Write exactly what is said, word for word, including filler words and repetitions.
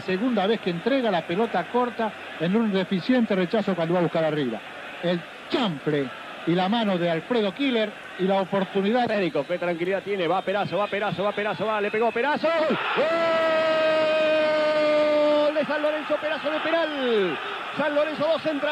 segunda vez que entrega la pelota corta en un deficiente rechazo cuando va a buscar arriba. El chample y la mano de Alfredo Killer y la oportunidad. Federico, qué tranquilidad tiene, va Perazo, va Perazo, va Perazo, va, le pegó Perazo. ¡Gol! ¡Gol de San Lorenzo! Perazo de penal. San Lorenzo dos central.